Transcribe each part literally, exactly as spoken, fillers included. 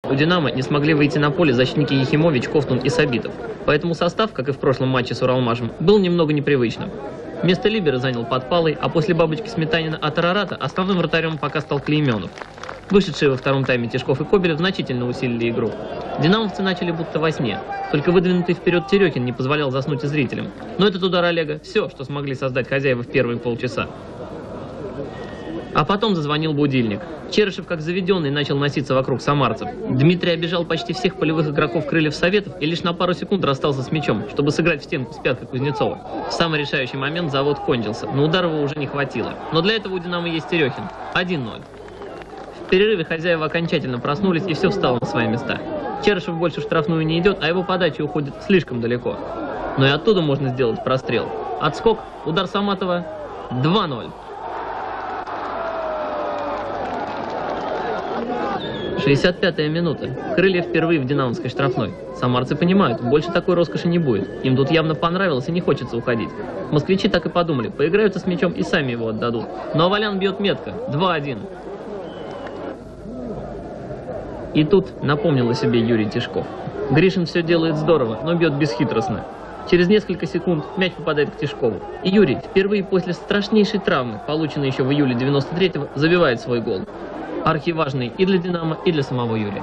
У «Динамо» не смогли выйти на поле защитники Ехимович, Ковтун и Сабитов. Поэтому состав, как и в прошлом матче с Уралмашем, был немного непривычным. Место либера занял Подпалый, а после бабочки Сметанина от Арарата основным вратарем пока стал Клейменов. Вышедшие во втором тайме Тишков и Кобелев значительно усилили игру. Динамовцы начали будто во сне. Только выдвинутый вперед Терехин не позволял заснуть и зрителям. Но этот удар Олега – все, что смогли создать хозяева в первые полчаса. А потом зазвонил будильник. Черышев, как заведенный, начал носиться вокруг самарцев. Дмитрий обижал почти всех полевых игроков крыльев Советов и лишь на пару секунд расстался с мячом, чтобы сыграть в стенку с пяткой Кузнецова. В самый решающий момент завод кончился, но ударов уже не хватило. Но для этого у «Динамо» есть Терехин. один ноль. В перерыве хозяева окончательно проснулись, и все встало на свои места. Черышев больше в штрафную не идет, а его подача уходит слишком далеко. Но и оттуда можно сделать прострел. Отскок, удар Саматова, два ноль. шестьдесят пятая минута. Крылья впервые в динамовской штрафной. Самарцы понимают, больше такой роскоши не будет. Им тут явно понравилось и не хочется уходить. Москвичи так и подумали, поиграются с мячом и сами его отдадут. Но Авалян бьет метко. два один. И тут напомнил о себе Юрий Тишков. Гришин все делает здорово, но бьет бесхитростно. Через несколько секунд мяч попадает к Тишкову. И Юрий, впервые после страшнейшей травмы, полученной еще в июле девяносто третьего, забивает свой гол. Архиважный и для «Динамо», и для самого Юрия.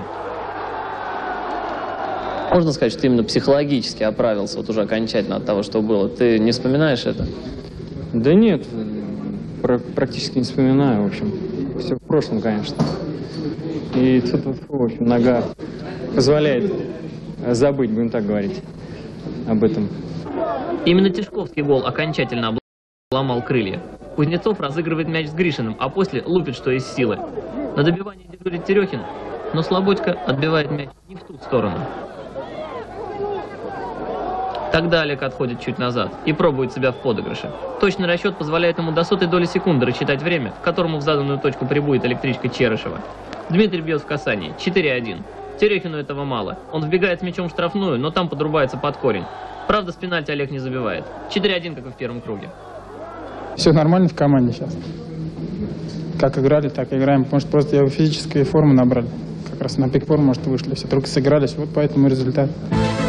Можно сказать, что ты именно психологически оправился вот уже окончательно от того, что было? Ты не вспоминаешь это? Да нет, практически не вспоминаю, в общем. Все в прошлом, конечно. И тут, в общем, нога позволяет забыть, будем так говорить, об этом. Именно Тишковский гол окончательно обломал крылья. Кузнецов разыгрывает мяч с Гришиным, а после лупит, что из силы. На добивании дежурит Терехин, но Слободько отбивает мяч не в ту сторону. Тогда Олег отходит чуть назад и пробует себя в подыгрыше. Точный расчет позволяет ему до сотой доли секунды рассчитать время, к которому в заданную точку прибудет электричка Черышева. Дмитрий бьет в касании. четыре один. Терехину этого мало. Он вбегает с мячом в штрафную, но там подрубается под корень. Правда, с пенальти Олег не забивает. четыре один, как и в первом круге. Все нормально в команде сейчас. Как играли, так и играем. Может, просто я физическую форму набрали. Как раз на пик-форму, может, вышли. Все только сыгрались. Вот поэтому результат.